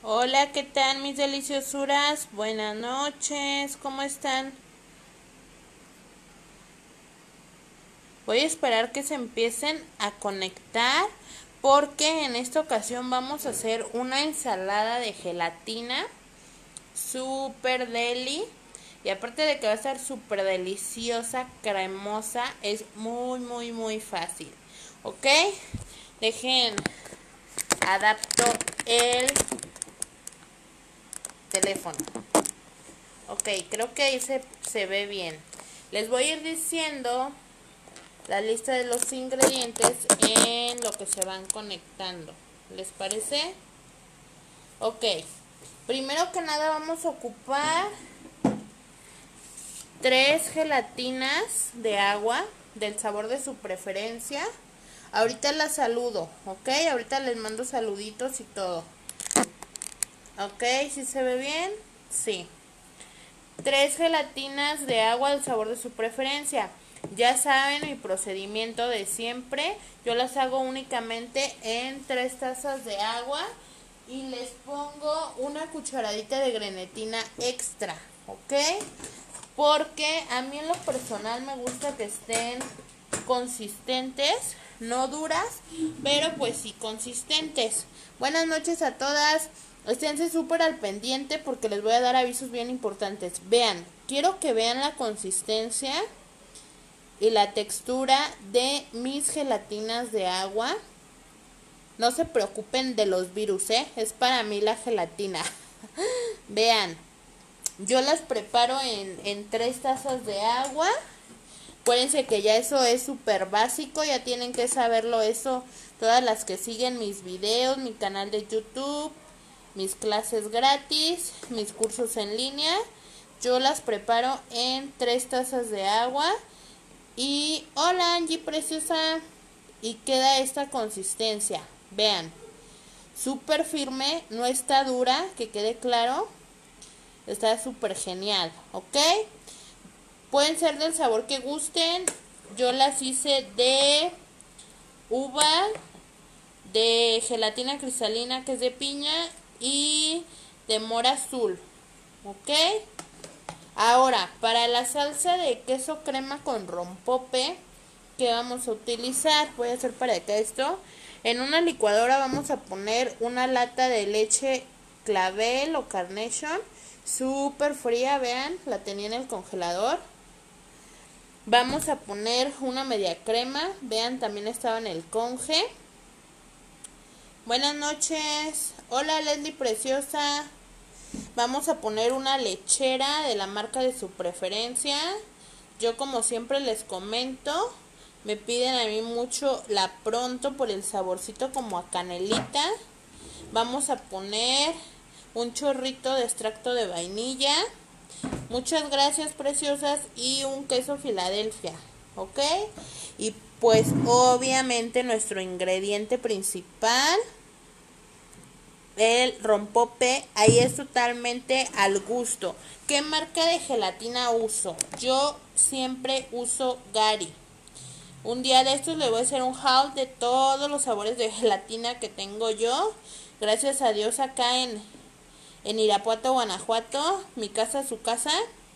Hola, ¿qué tal mis deliciosuras? Buenas noches, ¿cómo están? Voy a esperar que se empiecen a conectar porque en esta ocasión vamos a hacer una ensalada de gelatina super deli. Y aparte de que va a estar súper deliciosa, cremosa, es muy fácil. ¿Ok? Dejen, adapto el teléfono. Ok, creo que ahí se ve bien. Les voy a ir diciendo la lista de los ingredientes en lo que se van conectando. ¿Les parece? Ok, primero que nada vamos a ocupar 3 gelatinas de agua del sabor de su preferencia. Ahorita las saludo, ¿ok? Ahorita les mando saluditos y todo. ¿Ok? ¿Sí se ve bien? Sí. 3 gelatinas de agua del sabor de su preferencia. Ya saben mi procedimiento de siempre. Yo las hago únicamente en 3 tazas de agua y les pongo una cucharadita de grenetina extra, ¿ok? Porque a mí en lo personal me gusta que estén consistentes, no duras, pero pues sí consistentes. Buenas noches a todas. Esténse súper al pendiente porque les voy a dar avisos bien importantes. Vean, quiero que vean la consistencia y la textura de mis gelatinas de agua. No se preocupen de los virus, es para mí la gelatina. Vean, yo las preparo en 3 tazas de agua. Acuérdense que ya eso es súper básico, ya tienen que saberlo eso todas las que siguen mis videos, mi canal de YouTube, mis clases gratis, mis cursos en línea. Yo las preparo en 3 tazas de agua. Y hola Angie preciosa. Y queda esta consistencia. Vean, súper firme, no está dura, que quede claro. Está súper genial, ¿ok? Pueden ser del sabor que gusten. Yo las hice de uva, de gelatina cristalina que es de piña y de mora azul, ¿ok? Ahora, para la salsa de queso crema con rompope que vamos a utilizar, voy a hacer para acá esto. En una licuadora vamos a poner una lata de leche clavel o carnation, súper fría, vean, la tenía en el congelador. Vamos a poner una media crema, vean, también estaba en el conge. Buenas noches, hola Leslie preciosa. Vamos a poner una lechera de la marca de su preferencia. Yo como siempre les comento, me piden a mí mucho la Pronto por el saborcito como a canelita. Vamos a poner un chorrito de extracto de vainilla. Muchas gracias preciosas y un queso Filadelfia, ¿ok? Y pues obviamente nuestro ingrediente principal, el rompope, ahí es totalmente al gusto. ¿Qué marca de gelatina uso? Yo siempre uso Gary. Un día de estos le voy a hacer un haul de todos los sabores de gelatina que tengo yo. Gracias a Dios acá en Irapuato, Guanajuato, mi casa, su casa.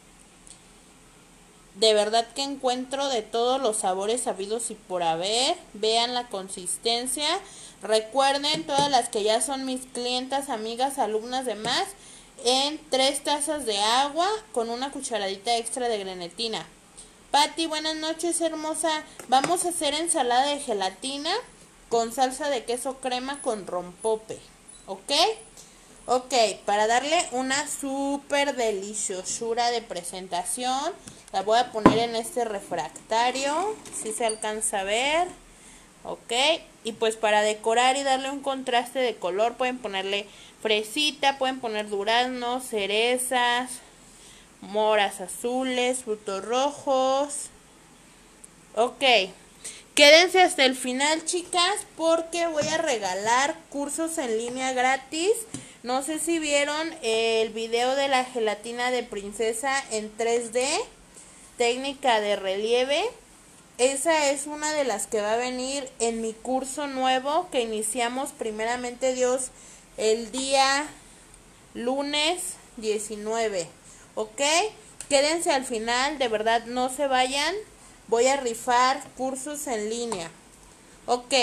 De verdad que encuentro de todos los sabores habidos y por haber. Vean la consistencia. Recuerden, todas las que ya son mis clientas, amigas, alumnas, demás, en 3 tazas de agua con una cucharadita extra de grenetina. Patti, buenas noches, hermosa. Vamos a hacer ensalada de gelatina con salsa de queso crema con rompope, ¿ok? Ok, para darle una súper deliciosura de presentación, la voy a poner en este refractario, si se alcanza a ver, ok. Y pues para decorar y darle un contraste de color, pueden ponerle fresita, pueden poner duraznos, cerezas, moras azules, frutos rojos. Ok, quédense hasta el final, chicas, porque voy a regalar cursos en línea gratis. No sé si vieron el video de la gelatina de princesa en 3D, técnica de relieve. Esa es una de las que va a venir en mi curso nuevo que iniciamos primeramente Dios el día lunes 19, ¿ok? Quédense al final, de verdad no se vayan, voy a rifar cursos en línea, ok,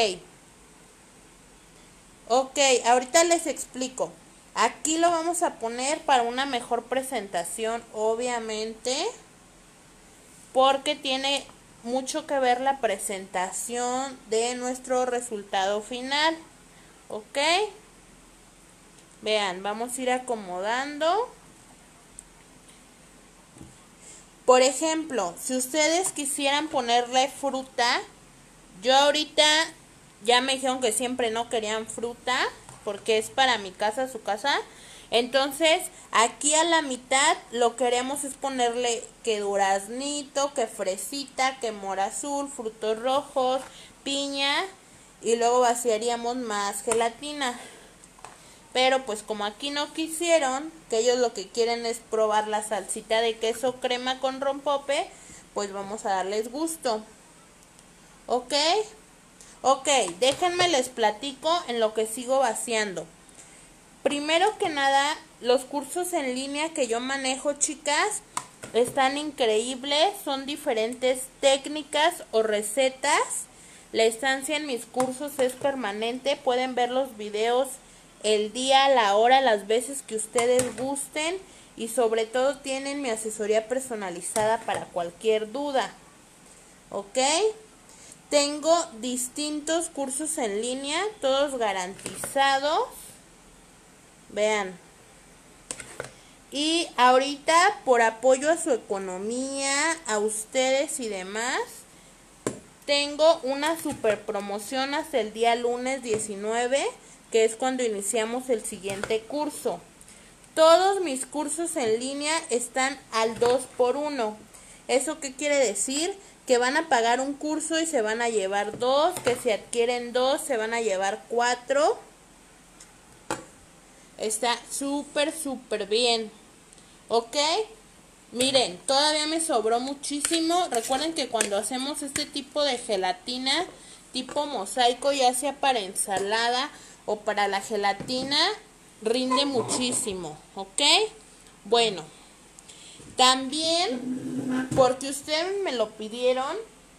ahorita les explico. Aquí lo vamos a poner para una mejor presentación, obviamente, porque tiene mucho que ver la presentación de nuestro resultado final, ¿ok? Vean, vamos a ir acomodando. Por ejemplo, si ustedes quisieran ponerle fruta, yo ahorita ya me dijeron que siempre no querían fruta, porque es para mi casa, su casa. Entonces, aquí a la mitad lo que queremos es ponerle que duraznito, que fresita, que mora azul, frutos rojos, piña, y luego vaciaríamos más gelatina. Pero pues como aquí no quisieron, que ellos lo que quieren es probar la salsita de queso crema con rompope, pues vamos a darles gusto. ¿Ok? Ok, déjenme les platico en lo que sigo vaciando. Primero que nada, los cursos en línea que yo manejo, chicas, están increíbles, son diferentes técnicas o recetas. La estancia en mis cursos es permanente, pueden ver los videos el día, la hora, las veces que ustedes gusten, y sobre todo tienen mi asesoría personalizada para cualquier duda. ¿Ok? Tengo distintos cursos en línea, todos garantizados. Vean. Y ahorita, por apoyo a su economía, a ustedes y demás, tengo una super promoción hasta el día lunes 19, que es cuando iniciamos el siguiente curso. Todos mis cursos en línea están al 2x1. ¿Eso qué quiere decir? Que van a pagar un curso y se van a llevar 2, que si adquieren 2 se van a llevar 4. Está súper bien, ¿ok? Miren, todavía me sobró muchísimo. Recuerden que cuando hacemos este tipo de gelatina tipo mosaico, ya sea para ensalada o para la gelatina, rinde muchísimo, ¿ok? Bueno, también, porque ustedes me lo pidieron,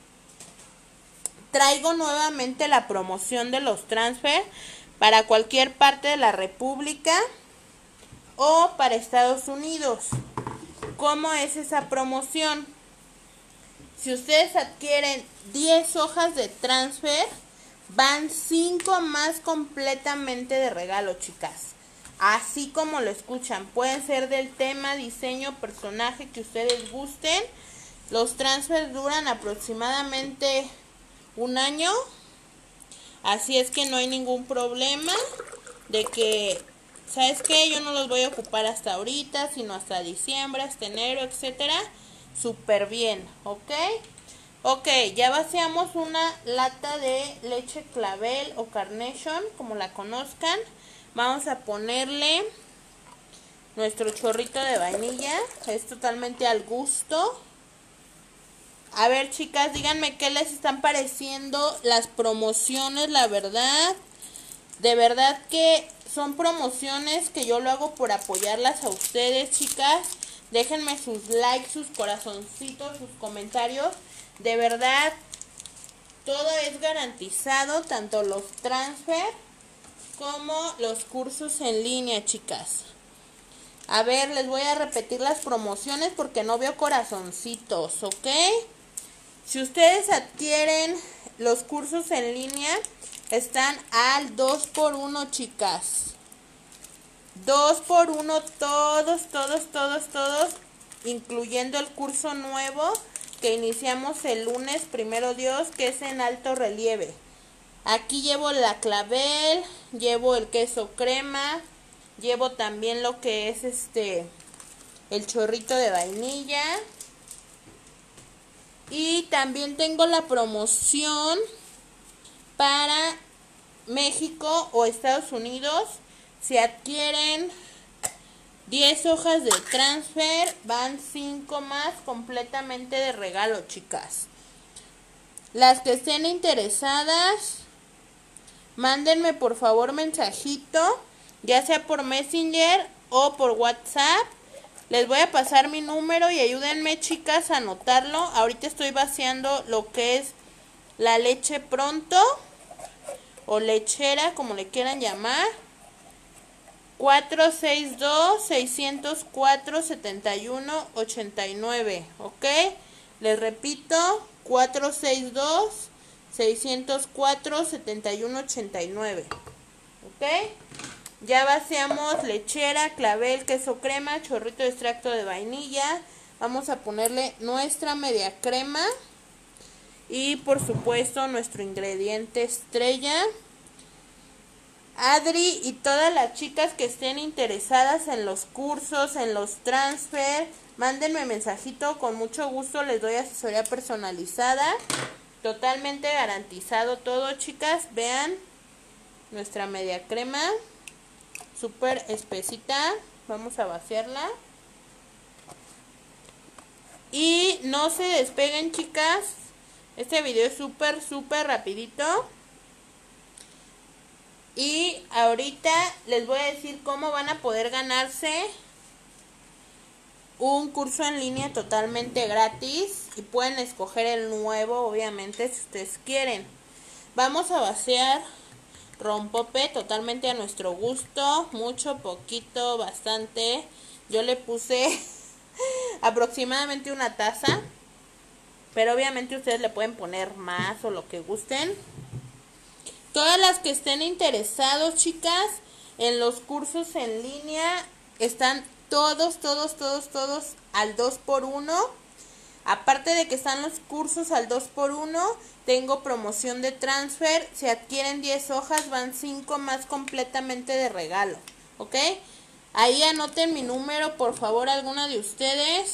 traigo nuevamente la promoción de los transfer para cualquier parte de la República o para Estados Unidos. ¿Cómo es esa promoción? Si ustedes adquieren 10 hojas de transfer, van 5 más completamente de regalo, chicas. Así como lo escuchan, pueden ser del tema, diseño, personaje que ustedes gusten. Los transfers duran aproximadamente un año, así es que no hay ningún problema de que, ¿sabes qué? Yo no los voy a ocupar hasta ahorita, sino hasta diciembre, hasta enero, etcétera. Súper bien, ¿ok? Ok, ya vaciamos una lata de leche clavel o Carnation, como la conozcan. Vamos a ponerle nuestro chorrito de vainilla, es totalmente al gusto. A ver, chicas, díganme qué les están pareciendo las promociones, la verdad. De verdad que son promociones que yo lo hago por apoyarlas a ustedes, chicas. Déjenme sus likes, sus corazoncitos, sus comentarios. De verdad, todo es garantizado, tanto los transfer como los cursos en línea, chicas. A ver, les voy a repetir las promociones porque no veo corazoncitos, ¿ok? Si ustedes adquieren los cursos en línea, están al 2x1, chicas. 2x1 todos, incluyendo el curso nuevo que iniciamos el lunes, primero Dios, que es en alto relieve. Aquí llevo la clavel, llevo el queso crema, llevo también lo que es el chorrito de vainilla. Y también tengo la promoción para México o Estados Unidos. Si adquieren 10 hojas de transfer, van 5 más completamente de regalo, chicas. Las que estén interesadas, mándenme por favor mensajito, ya sea por Messenger o por WhatsApp. Les voy a pasar mi número y ayúdenme, chicas, a anotarlo. Ahorita estoy vaciando lo que es la leche pronto o lechera, como le quieran llamar. 462-604-7189, ¿ok? Les repito, 462-604-7189, ¿ok? Ya vaciamos lechera, clavel, queso crema, chorrito de extracto de vainilla. Vamos a ponerle nuestra media crema y por supuesto nuestro ingrediente estrella. Adri y todas las chicas que estén interesadas en los cursos, en los transfer, mándenme mensajito, con mucho gusto les doy asesoría personalizada, totalmente garantizado todo, chicas. Vean nuestra media crema, súper espesita. Vamos a vaciarla y no se despeguen, chicas. Este video es súper rapidito. Y ahorita les voy a decir cómo van a poder ganarse un curso en línea totalmente gratis. Y pueden escoger el nuevo, obviamente, si ustedes quieren. Vamos a vaciar rompope totalmente a nuestro gusto. Mucho, poquito, bastante. Yo le puse aproximadamente una taza. Pero obviamente ustedes le pueden poner más o lo que gusten. Todas las que estén interesados, chicas, en los cursos en línea, están todos al 2x1. Aparte de que están los cursos al 2x1, tengo promoción de transfer. Si adquieren 10 hojas, van 5 más completamente de regalo, ¿ok? Ahí anoten mi número, por favor, alguna de ustedes.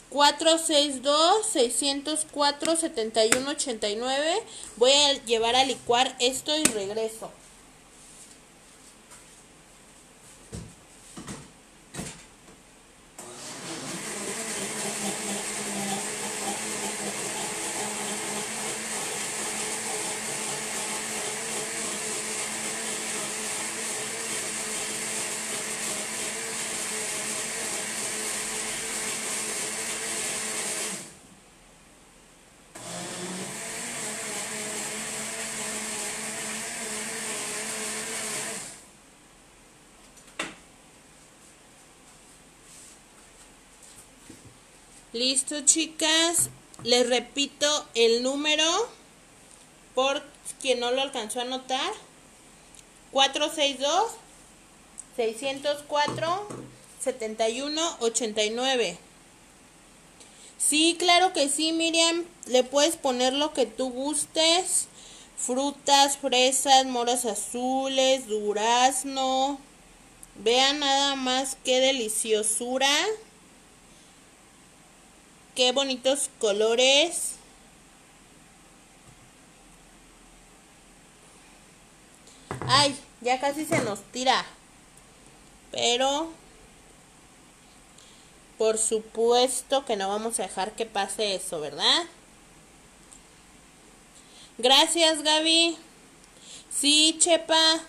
462-604-7189. Voy a llevar a licuar esto y regreso. Listo, chicas, les repito el número por quien no lo alcanzó a anotar. 462-604-7189. Sí, claro que sí, Miriam, le puedes poner lo que tú gustes. Frutas, fresas, moras azules, durazno. Vean nada más qué deliciosura. Qué bonitos colores. Ay, ya casi se nos tira. Pero por supuesto que no vamos a dejar que pase eso, ¿verdad? Gracias, Gaby. Sí, Chepa.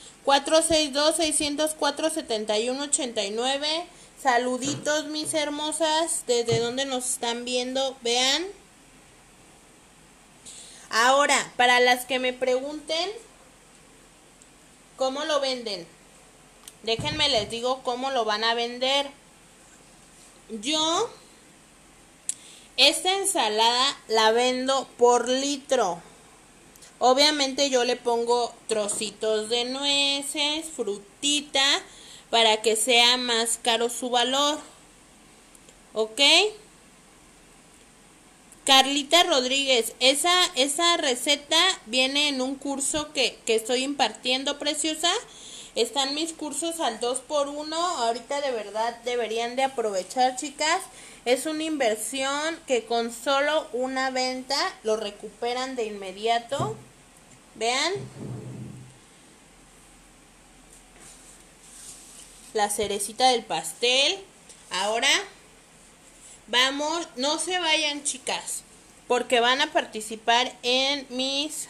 462-604-7189. Saluditos, mis hermosas, desde donde nos están viendo, vean. Ahora, para las que me pregunten cómo lo venden, déjenme les digo cómo lo van a vender. Yo esta ensalada la vendo por litro. Obviamente yo le pongo trocitos de nueces, frutita, para que sea más caro su valor, ¿ok? Carlita Rodríguez, esa receta viene en un curso que estoy impartiendo, preciosa. Están mis cursos al 2x1, ahorita de verdad deberían de aprovechar, chicas. Es una inversión que con solo una venta lo recuperan de inmediato. Vean. La cerecita del pastel. Ahora vamos, no se vayan, chicas, porque van a participar en mis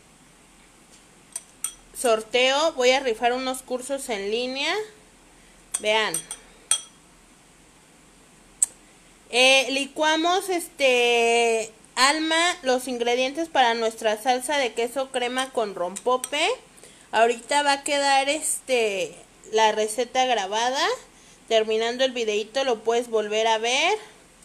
sorteo. Voy a rifar unos cursos en línea Vean. Licuamos Alma, los ingredientes para nuestra salsa de queso crema con rompope. Ahorita va a quedar la receta grabada. Terminando el videito lo puedes volver a ver.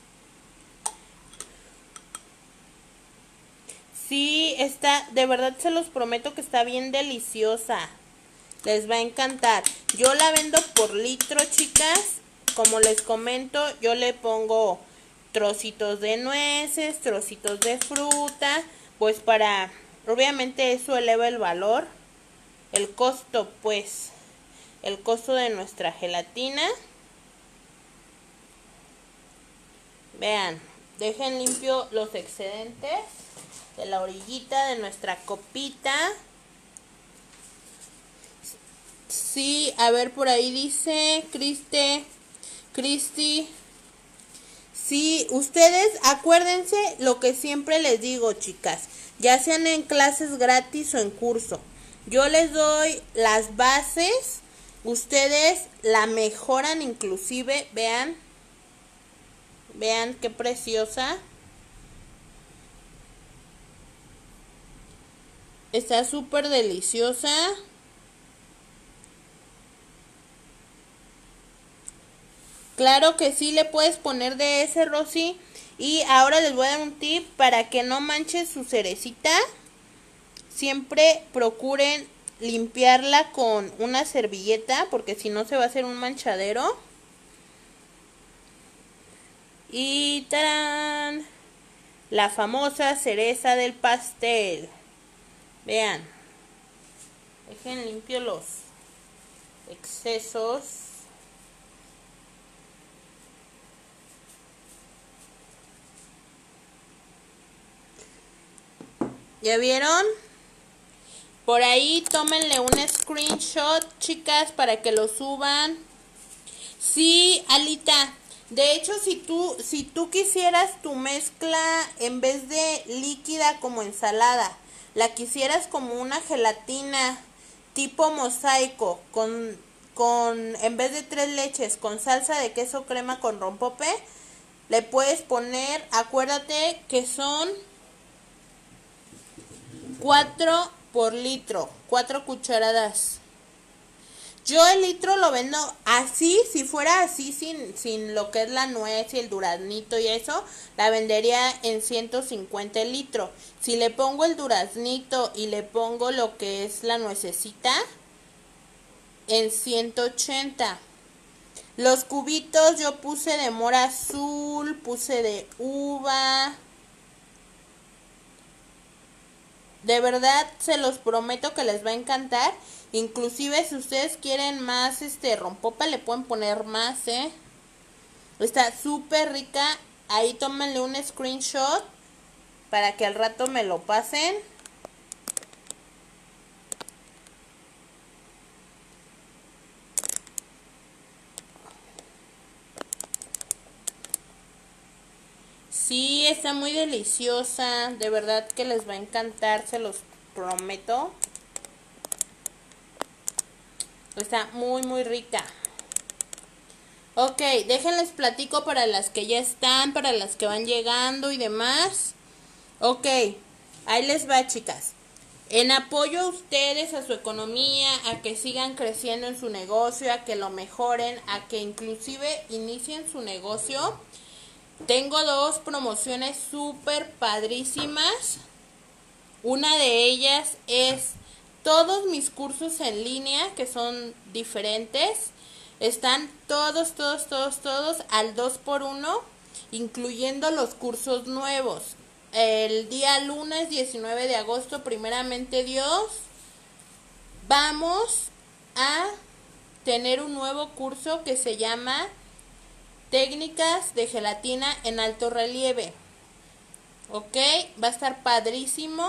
Sí, está, de verdad se los prometo que está bien deliciosa. Les va a encantar. Yo la vendo por litro, chicas. Como les comento, yo le pongo trocitos de nueces, trocitos de fruta, pues para, obviamente eso eleva el valor, el costo, pues, el costo de nuestra gelatina. Vean, dejen limpio los excedentes de la orillita de nuestra copita. Sí, a ver, por ahí dice Cristi. Sí, ustedes acuérdense lo que siempre les digo, chicas, ya sean en clases gratis o en curso. Yo les doy las bases, ustedes la mejoran inclusive, vean qué preciosa. Está súper deliciosa. Claro que sí, le puedes poner de ese, Rosy. Y ahora les voy a dar un tip para que no manchen su cerecita. Siempre procuren limpiarla con una servilleta, porque si no se va a hacer un manchadero. Y ¡tarán! La famosa cereza del pastel. Vean. Dejen limpio los excesos. ¿Ya vieron? Por ahí tómenle un screenshot, chicas, para que lo suban. Sí, Alita. De hecho, si tú quisieras tu mezcla en vez de líquida como ensalada, la quisieras como una gelatina tipo mosaico con en vez de 3 leches con salsa de queso crema con rompope, le puedes poner, acuérdate que son 4 por litro, 4 cucharadas. Yo el litro lo vendo así, si fuera así, sin lo que es la nuez y el duraznito y eso, la vendería en 150 el litro. Si le pongo el duraznito y le pongo lo que es la nuececita, en 180. Los cubitos yo puse de mora azul, puse de uva. De verdad se los prometo que les va a encantar. Inclusive si ustedes quieren más rompope le pueden poner más, Está súper rica. Ahí tómenle un screenshot para que al rato me lo pasen. Sí, está muy deliciosa. De verdad que les va a encantar, se los prometo. Está muy muy rica. Ok, déjenles platico para las que ya están, para las que van llegando y demás. Ok, ahí les va, chicas. En apoyo a ustedes, a su economía, a que sigan creciendo en su negocio, a que lo mejoren, a que inclusive inicien su negocio, tengo 2 promociones súper padrísimas. Una de ellas es todos mis cursos en línea, que son diferentes. Están todos al 2x1, incluyendo los cursos nuevos. El día lunes 19 de agosto, primeramente Dios, vamos a tener un nuevo curso que se llama Técnicas de gelatina en alto relieve. Ok, va a estar padrísimo.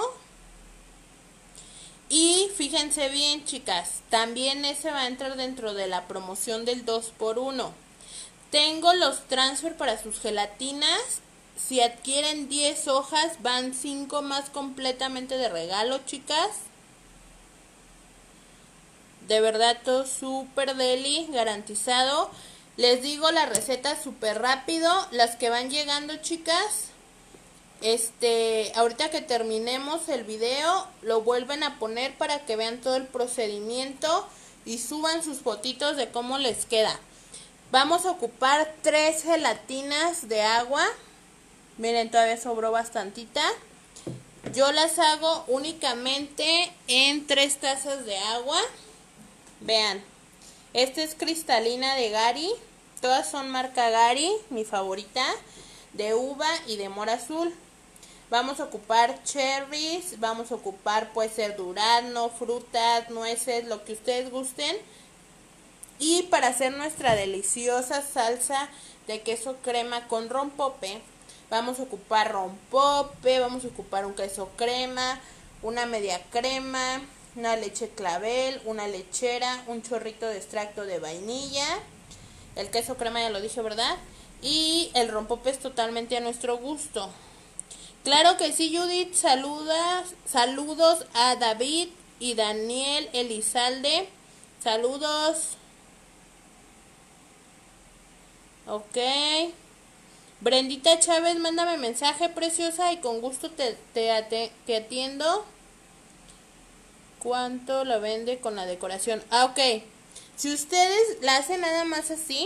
Y fíjense bien, chicas, también ese va a entrar dentro de la promoción del 2x1. Tengo los transfer para sus gelatinas. Si adquieren 10 hojas, van 5 más completamente de regalo, chicas. de verdad todo súper deli, garantizado. Les digo la receta súper rápido, las que van llegando, chicas. Ahorita que terminemos el video, lo vuelven a poner para que vean todo el procedimiento y suban sus fotitos de cómo les queda. Vamos a ocupar 3 gelatinas de agua. Miren, todavía sobró bastantita. Yo las hago únicamente en 3 tazas de agua. Vean, esta es cristalina de Gary. Todas son marca Gary, mi favorita, de uva y de mora azul. Vamos a ocupar cherries, vamos a ocupar, puede ser durazno, frutas, nueces, lo que ustedes gusten. Y para hacer nuestra deliciosa salsa de queso crema con rompope, vamos a ocupar rompope, vamos a ocupar un queso crema, una media crema, una leche clavel, una lechera, un chorrito de extracto de vainilla. El queso crema ya lo dije, ¿verdad? Y el rompope es totalmente a nuestro gusto. Claro que sí, Judith, saludos a David y Daniel Elizalde, saludos. Ok. Brendita Chávez, mándame mensaje, preciosa, y con gusto te atiendo. ¿Cuánto la vende con la decoración? Ah, ok. Si ustedes la hacen nada más así,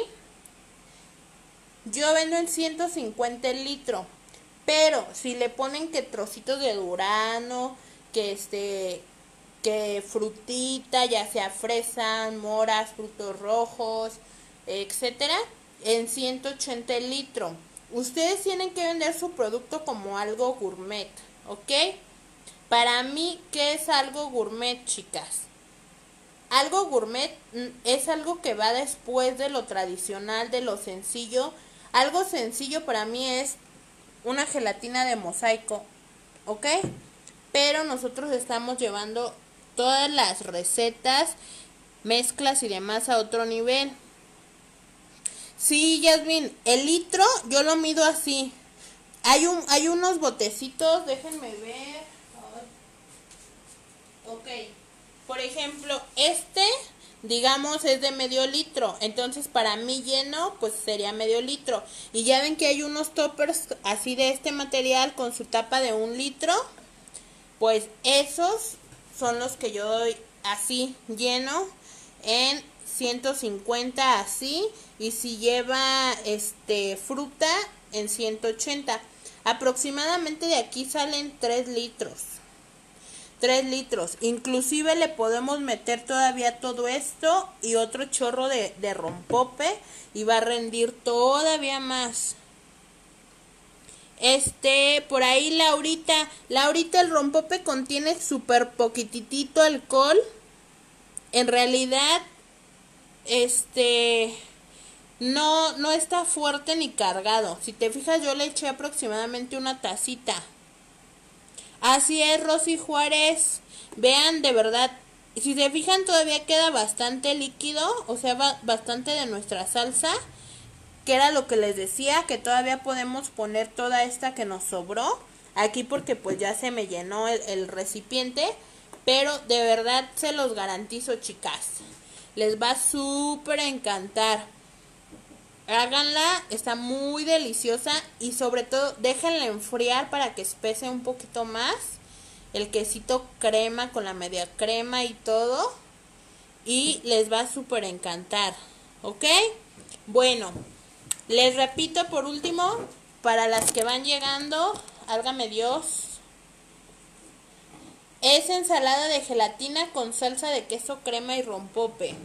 yo vendo en 150 el litro. Pero si le ponen que trocitos de durazno, que frutita, ya sea fresa, moras, frutos rojos, etcétera, en 180 el litro. Ustedes tienen que vender su producto como algo gourmet, ¿ok? Para mí, ¿qué es algo gourmet, chicas? Algo gourmet es algo que va después de lo tradicional, de lo sencillo. Algo sencillo para mí es una gelatina de mosaico, ¿ok? Pero nosotros estamos llevando todas las recetas, mezclas y demás a otro nivel. Sí, Yasmin, el litro yo lo mido así. Hay unos botecitos, déjenme ver. Ok, por ejemplo, digamos, es de medio litro. Entonces, para mí lleno, pues sería medio litro. Y ya ven que hay unos toppers así de este material con su tapa de 1 litro. Pues esos son los que yo doy así, lleno, en 150 así. Y si lleva fruta, en 180. Aproximadamente de aquí salen 3 litros. 3 litros. Inclusive le podemos meter todavía todo esto y otro chorro de rompope y va a rendir todavía más. Por ahí Laurita, el rompope contiene súper poquitito alcohol. En realidad, no está fuerte ni cargado. Si te fijas, yo le eché aproximadamente una tacita. Así es, Rosy Juárez. Vean, de verdad, si se fijan todavía queda bastante líquido, o sea, bastante de nuestra salsa, que era lo que les decía, que todavía podemos poner toda esta que nos sobró aquí porque pues ya se me llenó el recipiente, pero de verdad se los garantizo, chicas, les va súper a encantar. Háganla, está muy deliciosa y sobre todo déjenla enfriar para que espese un poquito más el quesito crema con la media crema y todo, y les va súper a encantar, ¿ok? Bueno, les repito por último, para las que van llegando, álgame Dios, es ensalada de gelatina con salsa de queso crema y rompope.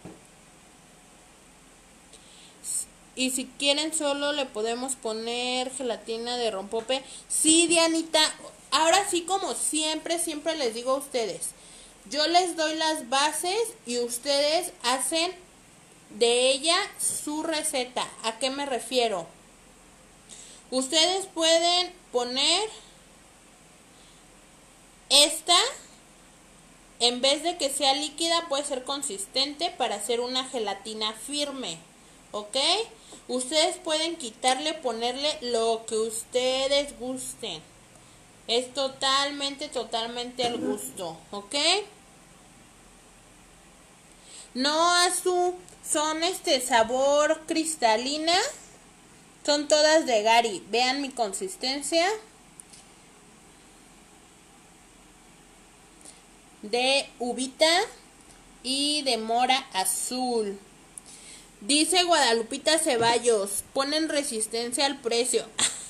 Y si quieren solo le podemos poner gelatina de rompope. Sí, Dianita, ahora sí, como siempre les digo a ustedes, yo les doy las bases y ustedes hacen de ella su receta. ¿A qué me refiero? Ustedes pueden poner esta, en vez de que sea líquida, puede ser consistente para hacer una gelatina firme, ¿ok? Ustedes pueden quitarle, ponerle lo que ustedes gusten. Es totalmente al gusto, ¿ok? No azul, son sabor cristalina. Son todas de Gary. Vean mi consistencia. De uvita y de mora azul. Dice Guadalupita Ceballos, ponen resistencia al precio.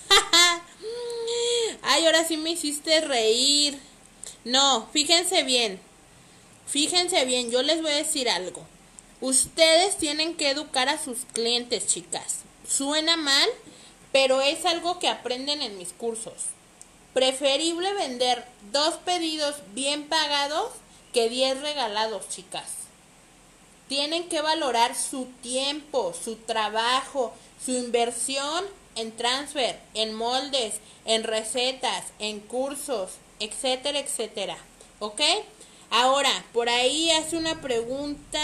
Ay, ahora sí me hiciste reír. No, fíjense bien, yo les voy a decir algo. Ustedes tienen que educar a sus clientes, chicas. Suena mal, pero es algo que aprenden en mis cursos. Preferible vender 2 pedidos bien pagados que 10 regalados, chicas. Tienen que valorar su tiempo, su trabajo, su inversión en transfer, en moldes, en recetas, en cursos, etcétera, etcétera. ¿Ok? Ahora, por ahí hace una pregunta.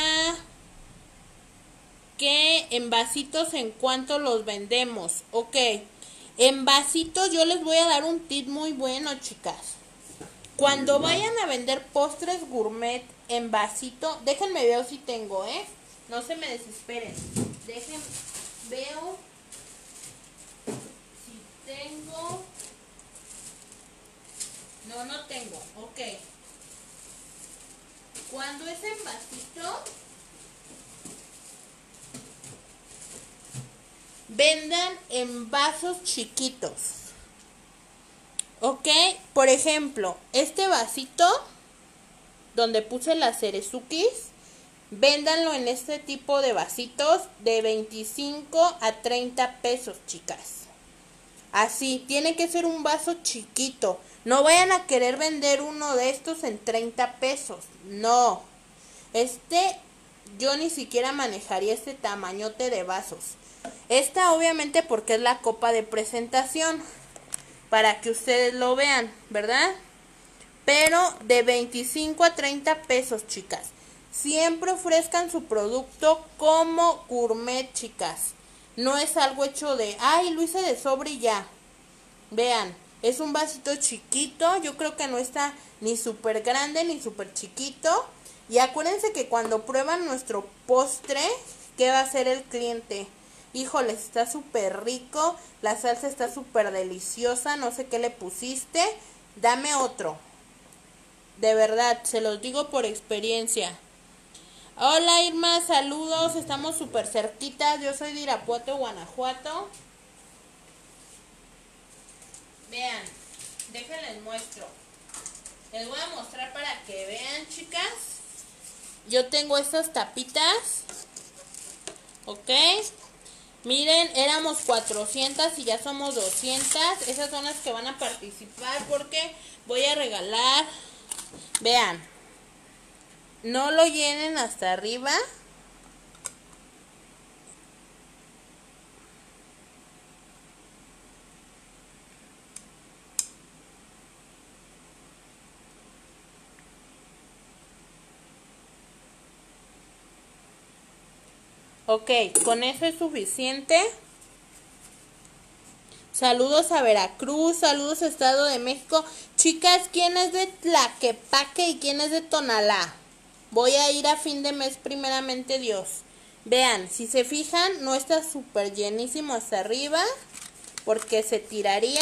¿Qué en vasitos en cuánto los vendemos? Ok. En vasitos yo les voy a dar un tip muy bueno, chicas. Cuando vayan a vender postres gourmet en vasito, déjenme ver si tengo, no se me desesperen. Veo si tengo. No tengo, ok. Cuando es en vasito, vendan en vasos chiquitos. Ok, por ejemplo, este vasito donde puse las cerezukis, véndanlo en este tipo de vasitos de 25 a 30 pesos, chicas. Así, tiene que ser un vaso chiquito. No vayan a querer vender uno de estos en 30 pesos. No. Yo ni siquiera manejaría este tamañote de vasos. Esta obviamente porque es la copa de presentación. Para que ustedes lo vean, ¿verdad? Pero de 25 a 30 pesos, chicas. Siempre ofrezcan su producto como gourmet, chicas. No es algo hecho de, ay, lo hice de sobre y ya. Vean, es un vasito chiquito. Yo creo que no está ni súper grande ni súper chiquito. Y acuérdense que cuando prueban nuestro postre, ¿qué va a hacer el cliente? Híjole, está súper rico, la salsa está súper deliciosa, no sé qué le pusiste, dame otro. De verdad, se los digo por experiencia. Hola Irma, saludos, estamos súper cerquitas, yo soy de Irapuato, Guanajuato. Vean, déjenles muestro. Les voy a mostrar para que vean, chicas. Yo tengo estas tapitas, ¿ok? Miren, éramos 400 y ya somos 200. Esas son las que van a participar porque voy a regalar. Vean, no lo llenen hasta arriba. Ok, con eso es suficiente. Saludos a Veracruz, saludos a Estado de México. Chicas, ¿quién es de Tlaquepaque y quién es de Tonalá? Voy a ir a fin de mes, primeramente Dios. Vean, si se fijan, no está súper llenísimo hasta arriba, porque se tiraría.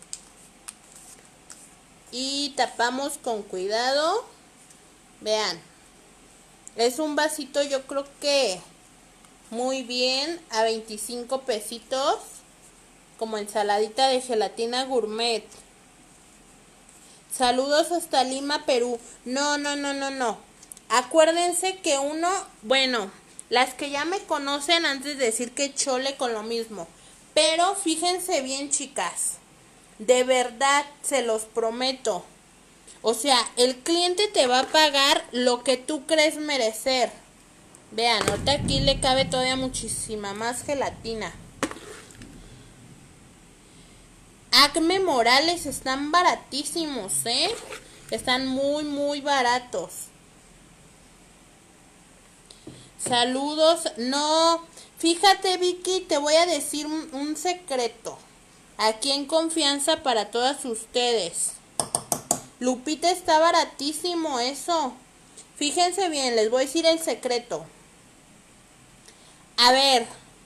Y tapamos con cuidado. Vean, es un vasito, yo creo que muy bien, a 25 pesitos. Como ensaladita de gelatina gourmet. Saludos hasta Lima, Perú. No. Acuérdense que bueno, las que ya me conocen antes de decir que chole con lo mismo. Pero fíjense bien, chicas. De verdad, se los prometo. O sea, el cliente te va a pagar lo que tú crees merecer. Vean, ahorita aquí le cabe todavía muchísima más gelatina. Acme Morales están baratísimos, están muy, muy baratos. Saludos. No, fíjate, Vicky, te voy a decir un secreto. Aquí en confianza para todas ustedes. Lupita, está baratísimo eso. Fíjense bien, les voy a decir el secreto. A ver.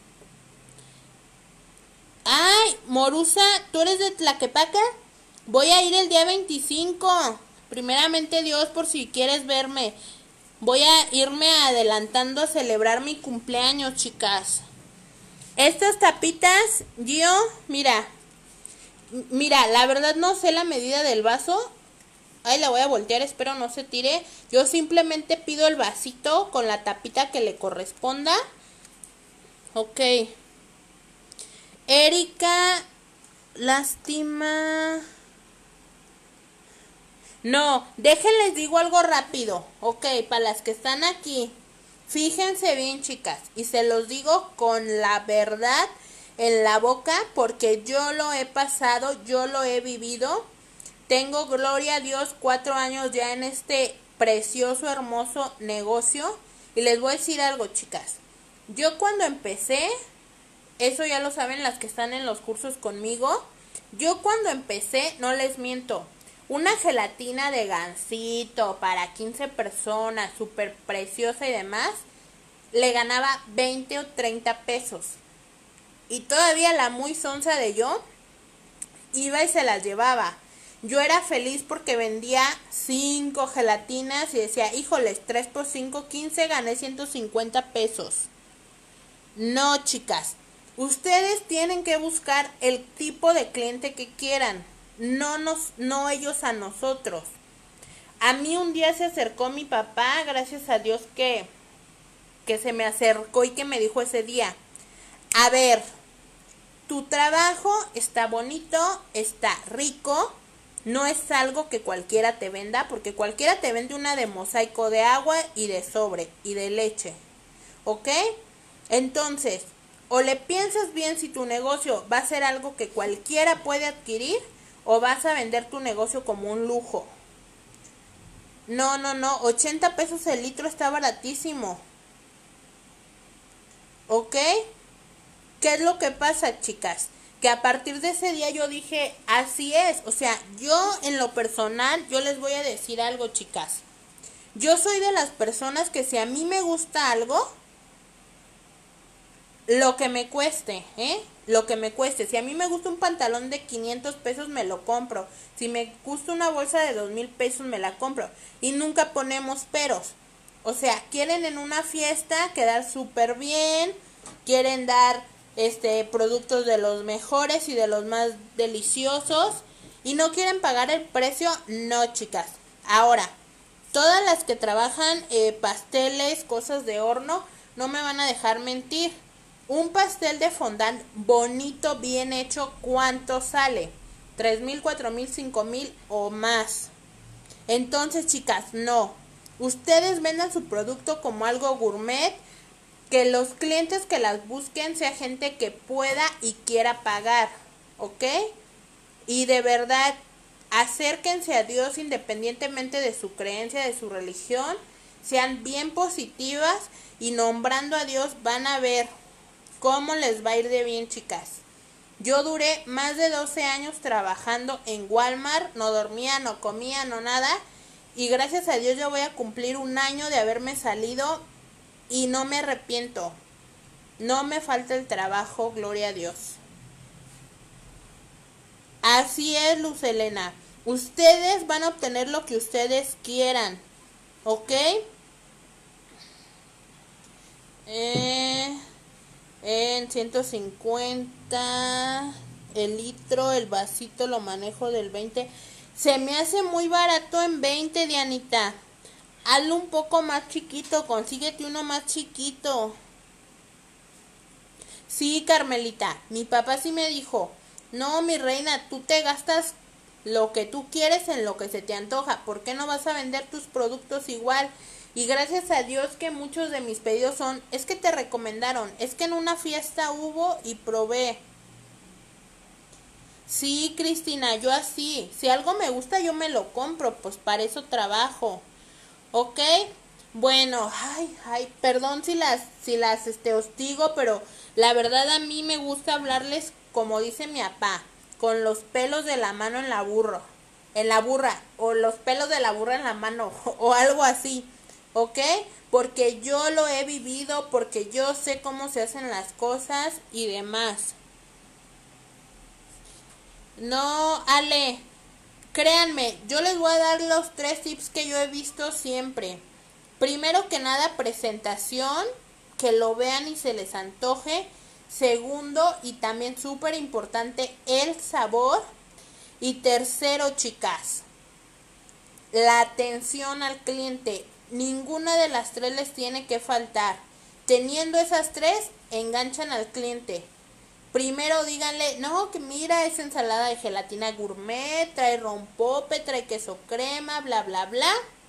Ay, Morusa, ¿tú eres de Tlaquepaque? Voy a ir el día 25. Primeramente Dios, por si quieres verme. Voy a irme adelantando a celebrar mi cumpleaños, chicas. Estas tapitas, mira, la verdad no sé la medida del vaso. Ahí la voy a voltear, espero no se tire. Yo simplemente pido el vasito con la tapita que le corresponda. Ok. Erika, lástima. No, déjenles digo algo rápido. Ok, para las que están aquí. Fíjense bien, chicas, y se los digo con la verdad en la boca porque yo lo he pasado, yo lo he vivido. Tengo, gloria a Dios, 4 años ya en este precioso, hermoso negocio. Y les voy a decir algo, chicas. Yo cuando empecé, eso ya lo saben las que están en los cursos conmigo. Yo cuando empecé, no les miento, una gelatina de gansito para 15 personas, súper preciosa y demás, le ganaba 20 o 30 pesos. Y todavía la muy sonsa de yo iba y se las llevaba. Yo era feliz porque vendía 5 gelatinas y decía, híjoles, 3 por 5, 15, gané 150 pesos. No, chicas, ustedes tienen que buscar el tipo de cliente que quieran, no ellos a nosotros. A mí un día se acercó mi papá, gracias a Dios que se me acercó y que me dijo ese día, a ver, tu trabajo está bonito, está rico, no es algo que cualquiera te venda, porque cualquiera te vende una de mosaico de agua y de sobre y de leche, ¿ok? Entonces, o le piensas bien si tu negocio va a ser algo que cualquiera puede adquirir o vas a vender tu negocio como un lujo. No, 80 pesos el litro está baratísimo. ¿Ok? ¿Qué es lo que pasa, chicas? Que a partir de ese día yo dije, así es. O sea, yo en lo personal, yo les voy a decir algo, chicas. Yo soy de las personas que si a mí me gusta algo, lo que me cueste, lo que me cueste. Si a mí me gusta un pantalón de 500 pesos, me lo compro. Si me gusta una bolsa de 2,000 pesos, me la compro. Y nunca ponemos peros. O sea, quieren en una fiesta quedar súper bien, quieren dar productos de los mejores y de los más deliciosos y no quieren pagar el precio. No, chicas. Ahora, todas las que trabajan pasteles, cosas de horno, no me van a dejar mentir. Un pastel de fondant bonito, bien hecho, ¿cuánto sale? 3,000, 4,000, 5,000 o más. Entonces, chicas, no. Ustedes vendan su producto como algo gourmet, que los clientes que las busquen sea gente que pueda y quiera pagar, ¿ok? Y de verdad, acérquense a Dios independientemente de su creencia, de su religión, sean bien positivas y nombrando a Dios van a ver cómo les va a ir de bien, chicas. Yo duré más de 12 años trabajando en Walmart, no dormía, no comía, no nada, y gracias a Dios yo voy a cumplir 1 año de haberme salido y no me arrepiento. No me falta el trabajo, gloria a Dios. Así es, Luz Elena. Ustedes van a obtener lo que ustedes quieran, ¿ok? En 150 el litro, el vasito lo manejo del 20. Se me hace muy barato en 20, Dianita. Hazlo un poco más chiquito, consíguete uno más chiquito. Sí, Carmelita, mi papá sí me dijo, no, mi reina, tú te gastas lo que tú quieres en lo que se te antoja, ¿por qué no vas a vender tus productos igual? Y gracias a Dios que muchos de mis pedidos son, es que te recomendaron, es que en una fiesta hubo y probé. Sí, Cristina, yo así, si algo me gusta yo me lo compro, pues para eso trabajo. ¿Ok? Bueno, perdón si las hostigo, pero la verdad a mí me gusta hablarles como dice mi papá, con los pelos de la mano en la burra, o los pelos de la burra en la mano, o algo así. ¿ok? Porque yo lo he vivido, porque yo sé cómo se hacen las cosas y demás. No, Ale, créanme, yo les voy a dar los 3 tips que yo he visto siempre. Primero que nada, presentación, que lo vean y se les antoje. Segundo, y también súper importante, el sabor. Y tercero, chicas, la atención al cliente. Ninguna de las 3 les tiene que faltar. Teniendo esas 3, enganchan al cliente. Primero díganle, no, que mira, es ensalada de gelatina gourmet, trae rompope, trae queso crema, bla, bla, bla.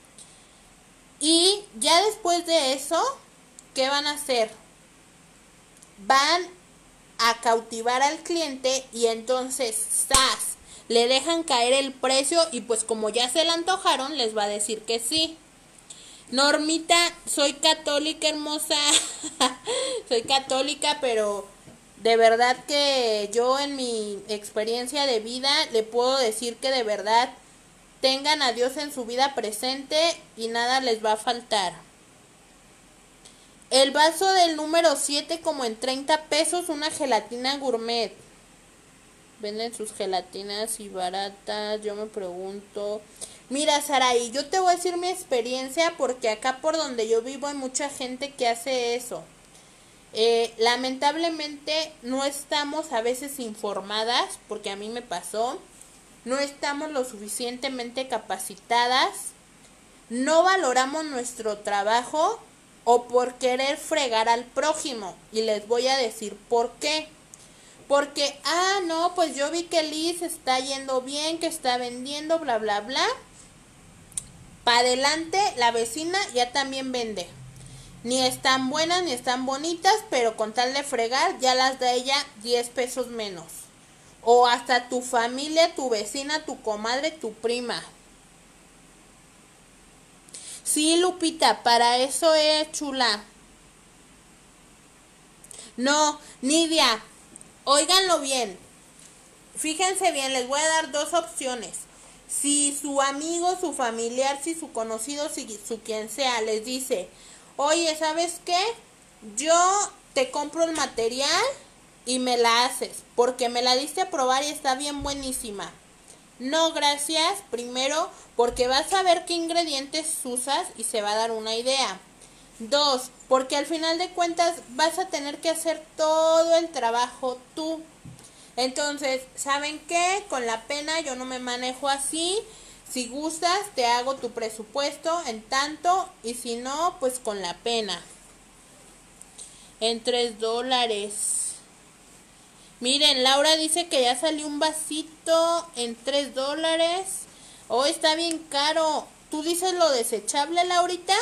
Y ya después de eso, ¿qué van a hacer? Van a cautivar al cliente y entonces, ¡zas!, le dejan caer el precio y pues como ya se le antojaron, les va a decir que sí. Normita, soy católica, hermosa. Soy católica, pero de verdad que yo en mi experiencia de vida le puedo decir que de verdad tengan a Dios en su vida presente y nada les va a faltar. El vaso del número 7 como en 30 pesos, una gelatina gourmet. Venden sus gelatinas y baratas, yo me pregunto. Mira, Saraí, yo te voy a decir mi experiencia porque acá por donde yo vivo hay mucha gente que hace eso. Lamentablemente no estamos a veces informadas, porque a mí me pasó. No estamos lo suficientemente capacitadas. No valoramos nuestro trabajo o por querer fregar al prójimo. Y les voy a decir por qué. Porque, no, pues yo vi que Liz está yendo bien, que está vendiendo, bla, bla, bla. Pa' adelante, la vecina ya también vende. Ni están buenas, ni están bonitas, pero con tal de fregar, ya las da ella 10 pesos menos. O hasta tu familia, tu vecina, tu comadre, tu prima. Sí, Lupita, para eso es, chula. No, Nidia, óiganlo bien. Fíjense bien, les voy a dar 2 opciones. Si su amigo, su familiar, si su conocido, si su quien sea, les dice, oye, ¿sabes qué? Yo te compro el material y me la haces, porque me la diste a probar y está bien buenísima. No, gracias, primero, porque vas a ver qué ingredientes usas y se va a dar una idea. 2, porque al final de cuentas vas a tener que hacer todo el trabajo tú. Entonces, ¿saben qué? Con la pena yo no me manejo así. Si gustas, te hago tu presupuesto en tanto. Y si no, pues con la pena. En $3. Miren, Laura dice que ya salió un vasito en $3. Oh, está bien caro. ¿Tú dices lo desechable, Laurita?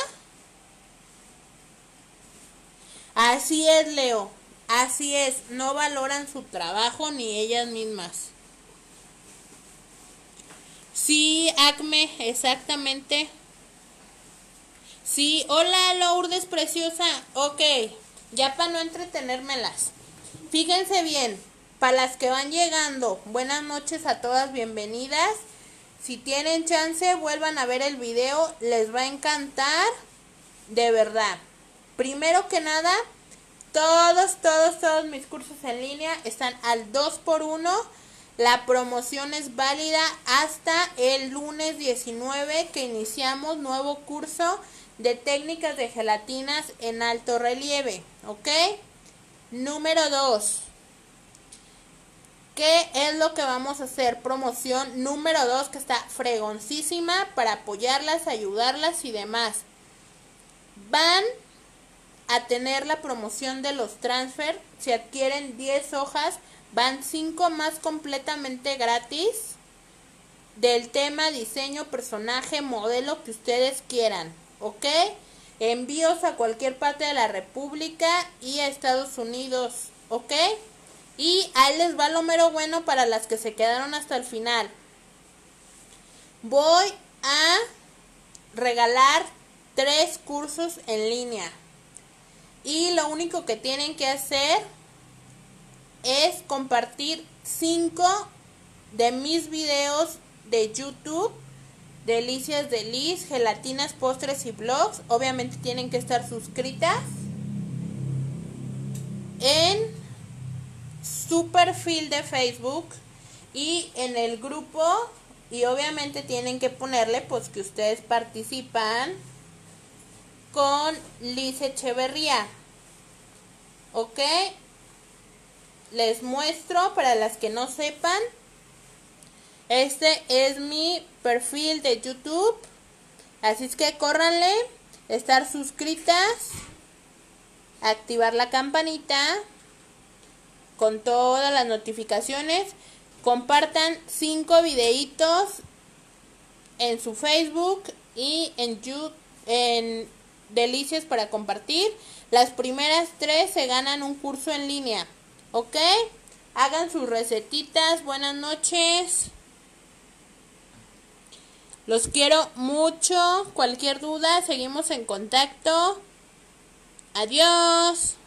Así es, Leo. Así es, no valoran su trabajo ni ellas mismas. Sí, Acme, exactamente. Sí, hola Lourdes preciosa. Ok, ya para no entretenérmelas. Fíjense bien, para las que van llegando, buenas noches a todas, bienvenidas. Si tienen chance, vuelvan a ver el video, les va a encantar, de verdad. Primero que nada, todos mis cursos en línea están al 2x1. La promoción es válida hasta el lunes 19 que iniciamos nuevo curso de técnicas de gelatinas en alto relieve, ¿ok? Número 2. ¿Qué es lo que vamos a hacer? Promoción número 2 que está fregoncísima para apoyarlas, ayudarlas y demás. Van a tener la promoción de los transfer. Si adquieren 10 hojas, van 5 más completamente gratis. Del tema, diseño, personaje, modelo que ustedes quieran, ¿ok? Envíos a cualquier parte de la República y a Estados Unidos, ¿ok? Y ahí les va lo mero bueno para las que se quedaron hasta el final. Voy a regalar 3 cursos en línea. Y lo único que tienen que hacer es compartir 5 de mis videos de YouTube Delicias de Liz, gelatinas, postres y blogs. Obviamente tienen que estar suscritas en su perfil de Facebook y en el grupo. Y obviamente tienen que ponerle pues que ustedes participan con Liz Echeverría. Ok, les muestro para las que no sepan. Este es mi perfil de YouTube. Así es que córranle, estar suscritas, activar la campanita con todas las notificaciones. Compartan 5 videitos en su Facebook y en YouTube, en Delicias para compartir. Las primeras 3 se ganan un curso en línea. ¿Ok? Hagan sus recetitas. Buenas noches. Los quiero mucho. Cualquier duda, seguimos en contacto. Adiós.